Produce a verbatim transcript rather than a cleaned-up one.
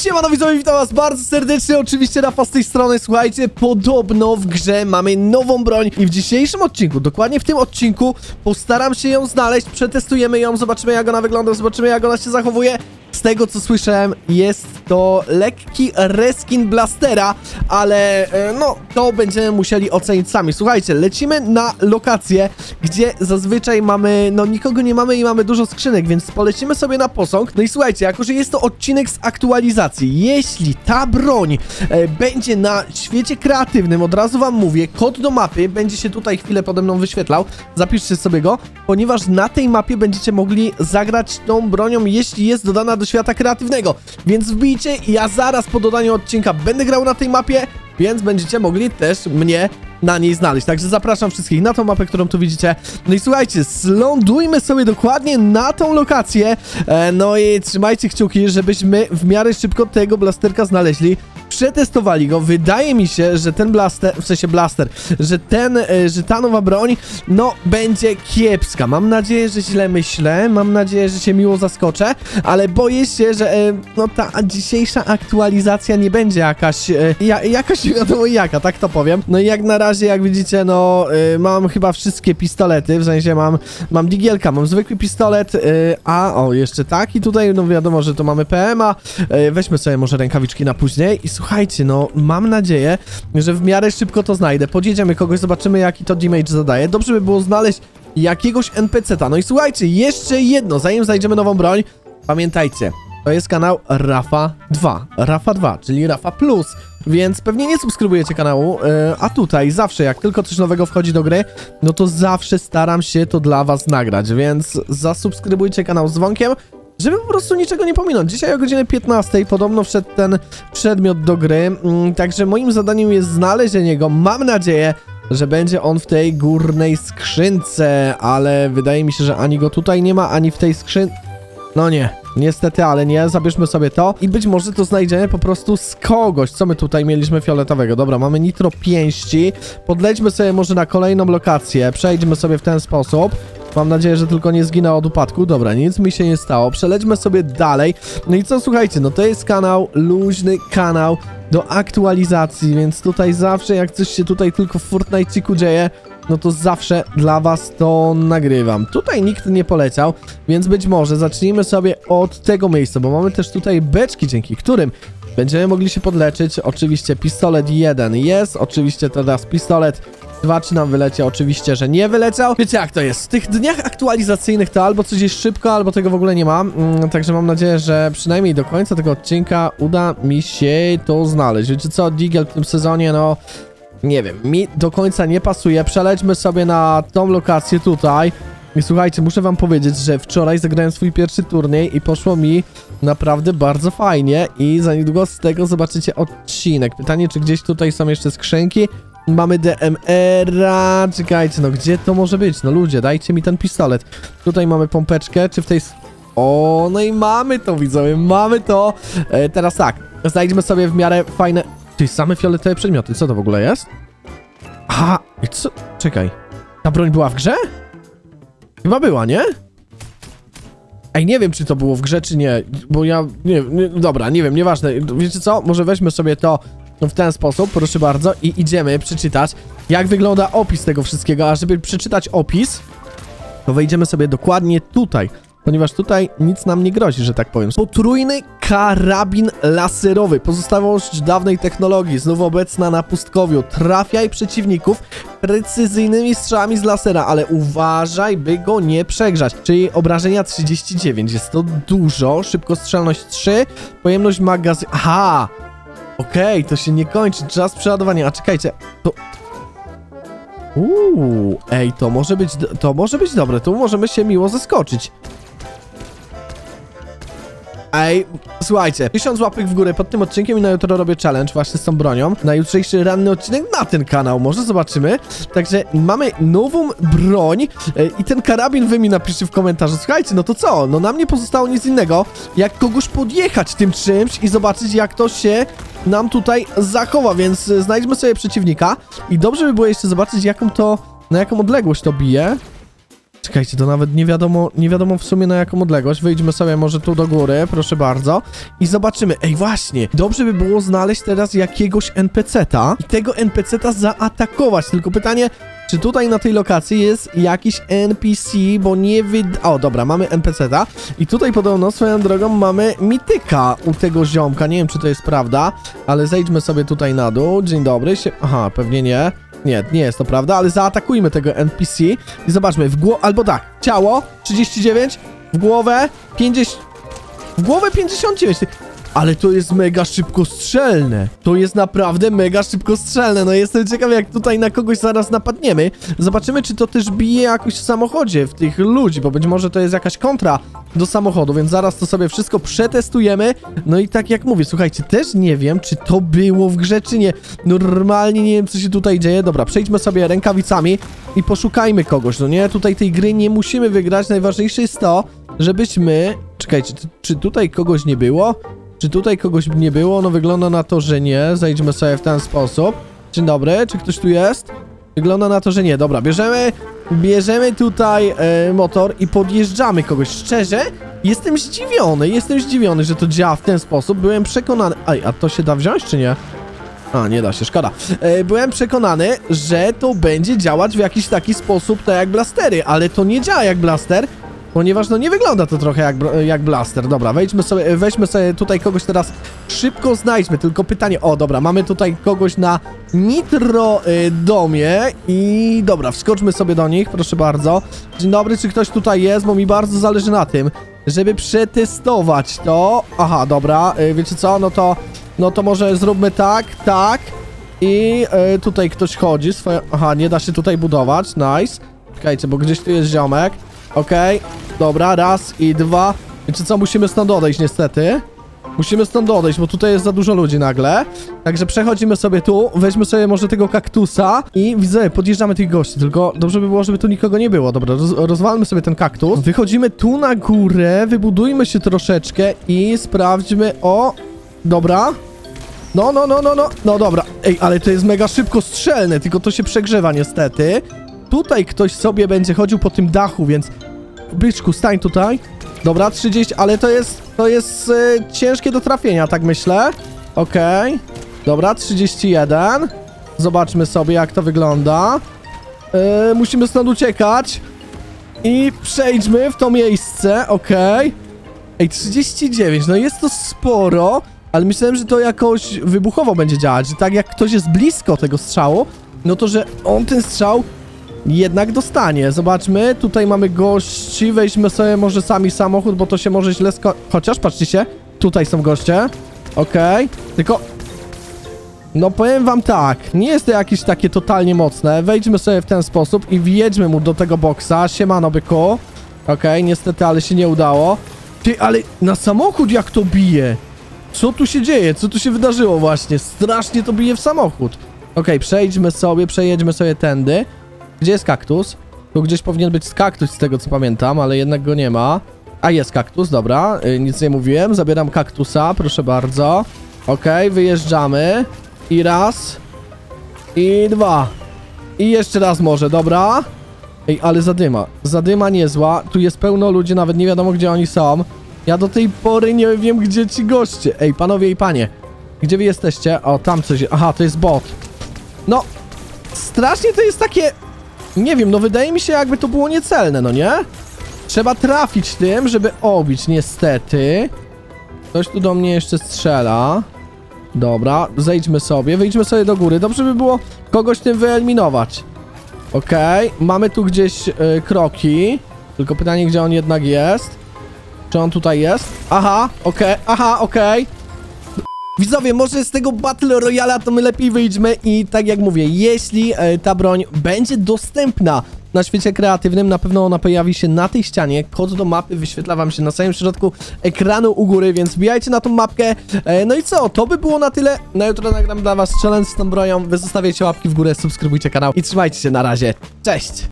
Siemano widzowie, witam was bardzo serdecznie, oczywiście Rafa z tej strony. Słuchajcie, podobno w grze mamy nową broń i w dzisiejszym odcinku, dokładnie w tym odcinku, postaram się ją znaleźć, przetestujemy ją, zobaczymy jak ona wygląda, zobaczymy jak ona się zachowuje. Z tego co słyszałem, jest to lekki reskin blastera, ale no to będziemy musieli ocenić sami. Słuchajcie, lecimy na lokację, gdzie zazwyczaj mamy, no nikogo nie mamy i mamy dużo skrzynek, więc polecimy sobie na posąg. No i słuchajcie, jako że jest to odcinek z aktualizacji, jeśli ta broń e, będzie na świecie kreatywnym, od razu wam mówię, kod do mapy będzie się tutaj chwilę pode mną wyświetlał, zapiszcie sobie go, ponieważ na tej mapie będziecie mogli zagrać tą bronią, jeśli jest dodana do świata kreatywnego, więc wbijcie i ja zaraz po dodaniu odcinka będę grał na tej mapie, więc będziecie mogli też mnie na niej znaleźć. Także zapraszam wszystkich na tą mapę, którą tu widzicie. No i słuchajcie, zlądujmy sobie dokładnie na tą lokację, e, no i trzymajcie kciuki, żebyśmy w miarę szybko tego blasterka znaleźli. Przetestowali go, wydaje mi się, że ten blaster, w sensie blaster, że ten, e, że ta nowa broń, no, będzie kiepska. Mam nadzieję, że źle myślę, mam nadzieję, że się miło zaskoczę, ale boję się, że, e, no, ta dzisiejsza aktualizacja nie będzie jakaś, e, ja, jakaś nie wiadomo jaka, tak to powiem. No i jak na razie, jak widzicie, no, e, mam chyba wszystkie pistolety, w sensie mam, mam digielka, mam zwykły pistolet, e, a, o, jeszcze tak i tutaj, no, wiadomo, że to mamy P M a, e, weźmy sobie może rękawiczki na później i słuchajcie, no mam nadzieję, że w miarę szybko to znajdę. Podjedziemy kogoś, zobaczymy jaki to damage zadaje. Dobrze by było znaleźć jakiegoś N P C ta. No i słuchajcie, jeszcze jedno, zanim znajdziemy nową broń, pamiętajcie, to jest kanał Rafa dwa, Rafa dwa, czyli Rafa Plus, więc pewnie nie subskrybujecie kanału, yy, a tutaj zawsze, jak tylko coś nowego wchodzi do gry, no to zawsze staram się to dla was nagrać, więc zasubskrybujcie kanał z dzwonkiem, żeby po prostu niczego nie pominąć. Dzisiaj o godzinie piętnastej podobno wszedł ten przedmiot do gry, mm, także moim zadaniem jest znalezienie go. Mam nadzieję, że będzie on w tej górnej skrzynce, ale wydaje mi się, że ani go tutaj nie ma, ani w tej skrzynce. No nie, niestety, ale nie. Zabierzmy sobie to i być może to znajdziemy po prostu z kogoś. Co my tutaj mieliśmy fioletowego? Dobra, mamy nitro pięści. Podlećmy sobie może na kolejną lokację. Przejdźmy sobie w ten sposób. Mam nadzieję, że tylko nie zginę od upadku. Dobra, nic mi się nie stało. Przelećmy sobie dalej. No i co, słuchajcie, no to jest kanał, luźny kanał do aktualizacji, więc tutaj zawsze, jak coś się tutaj tylko w Fortnite'iku dzieje, no to zawsze dla was to nagrywam. Tutaj nikt nie poleciał, więc być może zacznijmy sobie od tego miejsca, bo mamy też tutaj beczki, dzięki którym będziemy mogli się podleczyć. Oczywiście pistolet jeden jest, oczywiście teraz pistolet dwa, czy nam wylecie? Oczywiście, że nie wyleciał. Wiecie jak to jest? W tych dniach aktualizacyjnych to albo coś jest szybko, albo tego w ogóle nie ma. Mm, także mam nadzieję, że przynajmniej do końca tego odcinka uda mi się to znaleźć. Wiecie co? Digiel w tym sezonie, no nie wiem, mi do końca nie pasuje. Przelećmy sobie na tą lokację tutaj. I słuchajcie, muszę wam powiedzieć, że wczoraj zagrałem swój pierwszy turniej i poszło mi naprawdę bardzo fajnie i za niedługo z tego zobaczycie odcinek. Pytanie, czy gdzieś tutaj są jeszcze skrzynki? Mamy D M R-a, czekajcie, no gdzie to może być? No ludzie, dajcie mi ten pistolet. Tutaj mamy pompeczkę, czy w tej... O, no i mamy to, widzowie, mamy to. E, teraz tak, znajdźmy sobie w miarę fajne... Ty, same fioletowe przedmioty, co to w ogóle jest? Aha, i co? Czekaj, ta broń była w grze? Chyba była, nie? Ej, nie wiem, czy to było w grze, czy nie, bo ja... Nie, nie, dobra, nie wiem, nieważne. Wiecie co? Może weźmy sobie to w ten sposób, proszę bardzo, i idziemy przeczytać, jak wygląda opis tego wszystkiego, a żeby przeczytać opis, to wejdziemy sobie dokładnie tutaj, ponieważ tutaj nic nam nie grozi, że tak powiem. Potrójny karabin laserowy, pozostałość dawnej technologii, znów obecna na pustkowiu. Trafiaj przeciwników precyzyjnymi strzałami z lasera, ale uważaj, by go nie przegrzać. Czyli obrażenia trzydzieści dziewięć, jest to dużo, szybkostrzelność trzy, pojemność magazynu... Aha! Okej, okay, to się nie kończy, czas przeładowania, a czekajcie, to... Uuu, ej, to może być, to może być dobre, tu możemy się miło zaskoczyć. Ej, słuchajcie, tysiąc łapek w górę pod tym odcinkiem i na jutro robię challenge właśnie z tą bronią. Na jutrzejszy ranny odcinek na ten kanał, może zobaczymy. Także mamy nową broń e, i ten karabin wy mi napiszcie w komentarzu. Słuchajcie, no to co? No nam nie pozostało nic innego, jak kogoś podjechać tym czymś i zobaczyć, jak to się nam tutaj zachowa, więc znajdźmy sobie przeciwnika i dobrze by było jeszcze zobaczyć, jaką to, na jaką odległość to bije. Czekajcie, to nawet nie wiadomo, nie wiadomo w sumie na jaką odległość. Wyjdźmy sobie może tu do góry, proszę bardzo. I zobaczymy. Ej, właśnie, dobrze by było znaleźć teraz jakiegoś en pe ce ta i tego en pe ce ta zaatakować. Tylko pytanie, czy tutaj na tej lokacji jest jakiś en pi si, bo nie wyd... O, dobra, mamy en pe ce ta i tutaj podobno swoją drogą mamy mityka u tego ziomka. Nie wiem, czy to jest prawda, ale zejdźmy sobie tutaj na dół. Dzień dobry. Sie... Aha, pewnie nie. Nie, nie jest to prawda, ale zaatakujmy tego en pi si i zobaczmy, w głowę, albo tak, ciało trzydzieści dziewięć, w głowę pięćdziesiąt, w głowę pięćdziesiąt dziewięć, ale to jest mega szybkostrzelne, to jest naprawdę mega szybkostrzelne, no jestem ciekawy, jak tutaj na kogoś zaraz napadniemy, zobaczymy, czy to też bije jakoś w samochodzie, w tych ludzi, bo być może to jest jakaś kontra do samochodu, więc zaraz to sobie wszystko przetestujemy, no i tak jak mówię, słuchajcie, też nie wiem, czy to było w grze, czy nie, normalnie nie wiem, co się tutaj dzieje, dobra, przejdźmy sobie rękawicami i poszukajmy kogoś, no nie, tutaj tej gry nie musimy wygrać, najważniejsze jest to, żebyśmy, czekajcie, czy, czy tutaj kogoś nie było? Czy tutaj kogoś nie było? No wygląda na to, że nie. Zejdźmy sobie w ten sposób. Dzień dobry, czy ktoś tu jest? Wygląda na to, że nie. Dobra, bierzemy, bierzemy tutaj e, motor i podjeżdżamy kogoś. Szczerze, jestem zdziwiony, jestem zdziwiony, że to działa w ten sposób. Byłem przekonany... Ej, a to się da wziąć, czy nie? A, nie da się, szkoda. E, byłem przekonany, że to będzie działać w jakiś taki sposób, tak jak blastery, ale to nie działa jak blaster, ponieważ no nie wygląda to trochę jak, jak blaster. Dobra, wejdźmy sobie, weźmy sobie tutaj kogoś teraz, szybko znajdźmy, tylko pytanie, o dobra, mamy tutaj kogoś na nitro y, domie i dobra, wskoczmy sobie do nich, proszę bardzo. Dzień dobry, czy ktoś tutaj jest, bo mi bardzo zależy na tym, żeby przetestować to. Aha, dobra, y, wiecie co, no to, no to może zróbmy tak, tak i y, tutaj ktoś chodzi, swoje... Aha, nie da się tutaj budować, nice. Czekajcie, bo gdzieś tu jest ziomek. Okej, okay. Dobra, raz i dwa. Wiecie co, musimy stąd odejść niestety. Musimy stąd odejść, bo tutaj jest za dużo ludzi nagle. Także przechodzimy sobie tu, weźmy sobie może tego kaktusa i widzę, podjeżdżamy tych gości, tylko dobrze by było, żeby tu nikogo nie było. Dobra, roz rozwalmy sobie ten kaktus. Wychodzimy tu na górę, wybudujmy się troszeczkę i sprawdźmy, o, dobra. No, no, no, no, no, no dobra. Ej, ale to jest mega szybko strzelne, tylko to się przegrzewa niestety. Tutaj ktoś sobie będzie chodził po tym dachu, więc... Byczku, stań tutaj. Dobra, trzydzieści, ale to jest... To jest yy, ciężkie do trafienia, tak myślę. Okej. Okay. Dobra, trzydzieści jeden. Zobaczmy sobie, jak to wygląda. Yy, musimy stąd uciekać. I przejdźmy w to miejsce, okej. Okay. Ej, trzydzieści dziewięć, no jest to sporo, ale myślałem, że to jakoś wybuchowo będzie działać, że tak jak ktoś jest blisko tego strzału, no to, że on ten strzał jednak dostanie. Zobaczmy, tutaj mamy gości, weźmy sobie może sami samochód, bo to się może źle sko... Chociaż, patrzcie się, tutaj są goście. Okej, okay. Tylko... No powiem wam tak, nie jest to jakieś takie totalnie mocne. Wejdźmy sobie w ten sposób i wjedźmy mu do tego boksa. Siemano, byku. Okej, okay, niestety, ale się nie udało. Ty, ale na samochód jak to bije? Co tu się dzieje? Co tu się wydarzyło właśnie? Strasznie to bije w samochód. Okej, okay, przejdźmy sobie, przejedźmy sobie tędy. Gdzie jest kaktus? Tu gdzieś powinien być kaktus z tego co pamiętam, ale jednak go nie ma. A jest kaktus, dobra, yy, nic nie mówiłem. Zabieram kaktusa, proszę bardzo. Okej, okay, wyjeżdżamy. I raz. I dwa. I jeszcze raz może, dobra. Ej, ale zadyma. Zadyma niezła. Tu jest pełno ludzi, nawet nie wiadomo gdzie oni są. Ja do tej pory nie wiem gdzie ci goście. Ej, panowie i panie. Gdzie wy jesteście? O, tam coś. Aha, to jest bot. No, strasznie to jest takie... Nie wiem, no wydaje mi się jakby to było niecelne, no nie? Trzeba trafić tym, żeby obić, niestety. Ktoś tu do mnie jeszcze strzela. Dobra, zejdźmy sobie, wyjdźmy sobie do góry. Dobrze by było kogoś tym wyeliminować. Okej, okay. Mamy tu gdzieś yy, kroki. Tylko pytanie, gdzie on jednak jest. Czy on tutaj jest? Aha, okej, okay. Aha, okej. Okay. Widzowie, może z tego Battle Royale'a to my lepiej wyjdźmy i tak jak mówię, jeśli e, ta broń będzie dostępna na świecie kreatywnym, na pewno ona pojawi się na tej ścianie. Kod do mapy wyświetla wam się na samym środku ekranu u góry, więc wbijajcie na tą mapkę. E, no i co, to by było na tyle. Na jutro nagram dla was challenge z tą bronią. Wy zostawiajcie łapki w górę, subskrybujcie kanał i trzymajcie się, na razie. Cześć!